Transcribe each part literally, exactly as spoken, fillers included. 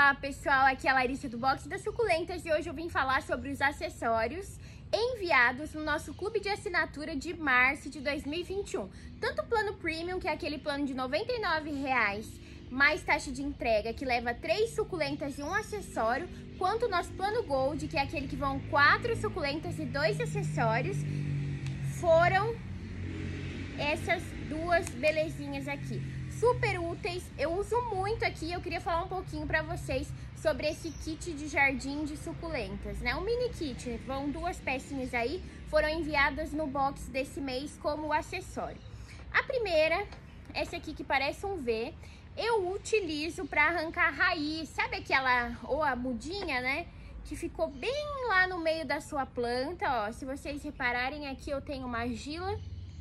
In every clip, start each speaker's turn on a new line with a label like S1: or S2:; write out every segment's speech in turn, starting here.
S1: Olá pessoal, aqui é a Larissa do Box das Suculentas e hoje eu vim falar sobre os acessórios enviados no nosso clube de assinatura de março de dois mil e vinte e um. Tanto o plano Premium, que é aquele plano de noventa e nove reais, mais taxa de entrega, que leva três suculentas e um acessório, quanto o nosso plano Gold, que é aquele que vão quatro suculentas e dois acessórios. Foram essas duas belezinhas aqui, super úteis, eu uso muito aqui. Eu queria falar um pouquinho para vocês sobre esse kit de jardim de suculentas, né? Um mini kit, vão duas pecinhas aí, foram enviadas no box desse mês como acessório. A primeira, essa aqui que parece um V, eu utilizo para arrancar raiz, sabe aquela, ou a mudinha, né? Que ficou bem lá no meio da sua planta, ó. Se vocês repararem, aqui eu tenho uma argila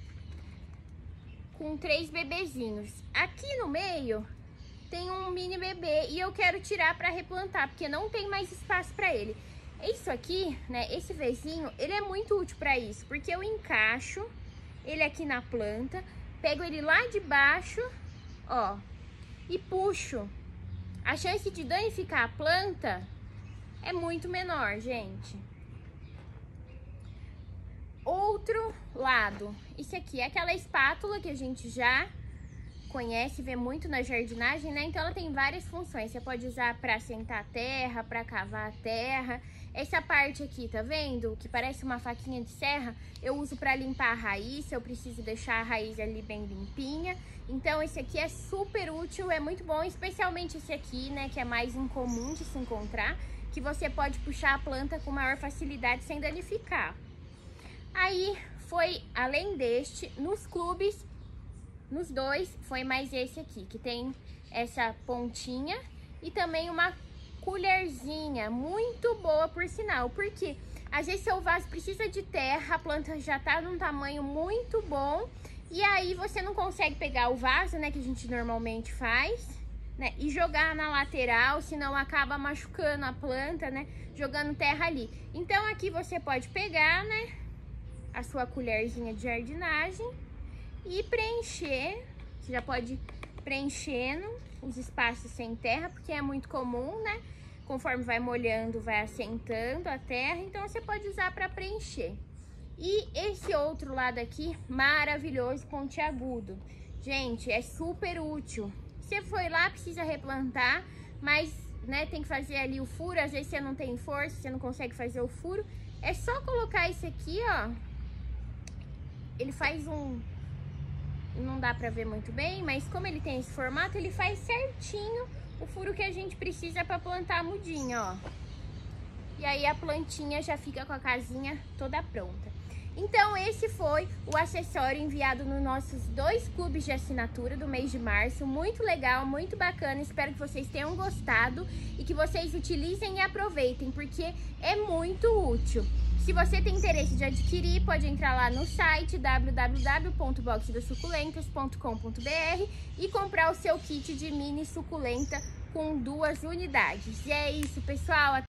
S1: com três bebezinhos. Aqui no meio tem um mini bebê e eu quero tirar para replantar, porque não tem mais espaço para ele. Isso aqui, né, esse Vzinho, ele é muito útil para isso, porque eu encaixo ele aqui na planta, pego ele lá de baixo, ó, e puxo. A chance de danificar a planta é muito menor, gente. Outro lado, isso aqui é aquela espátula que a gente já conhece, vê muito na jardinagem, né? Então ela tem várias funções. Você pode usar para assentar a terra, para cavar a terra. Essa parte aqui, tá vendo? Que parece uma faquinha de serra, eu uso para limpar a raiz, se eu preciso deixar a raiz ali bem limpinha. Então esse aqui é super útil, é muito bom, especialmente esse aqui, né? Que é mais incomum de se encontrar, que você pode puxar a planta com maior facilidade sem danificar. Aí foi, além deste, nos clubes, nos dois, foi mais esse aqui, que tem essa pontinha e também uma colherzinha, muito boa por sinal, porque às vezes seu vaso precisa de terra, a planta já tá num tamanho muito bom, e aí você não consegue pegar o vaso, né, que a gente normalmente faz, né, e jogar na lateral, senão acaba machucando a planta, né, jogando terra ali. Então aqui você pode pegar, né, a sua colherzinha de jardinagem e preencher. Você já pode preenchendo os espaços sem terra, porque é muito comum, né? Conforme vai molhando, vai assentando a terra, então você pode usar para preencher. E esse outro lado aqui, maravilhoso, pontiagudo. Gente, é super útil. Você foi lá, precisa replantar, mas, né, tem que fazer ali o furo, às vezes você não tem força, você não consegue fazer o furo. É só colocar esse aqui, ó. Ele faz um... não dá pra ver muito bem, mas como ele tem esse formato, ele faz certinho o furo que a gente precisa pra plantar a mudinha, ó. E aí a plantinha já fica com a casinha toda pronta. Então esse foi o acessório enviado nos nossos dois clubes de assinatura do mês de março. Muito legal, muito bacana, espero que vocês tenham gostado e que vocês utilizem e aproveitem, porque é muito útil. Se você tem interesse de adquirir, pode entrar lá no site w w w ponto box das suculentas ponto com ponto b r e comprar o seu kit de mini suculenta com duas unidades. E é isso, pessoal.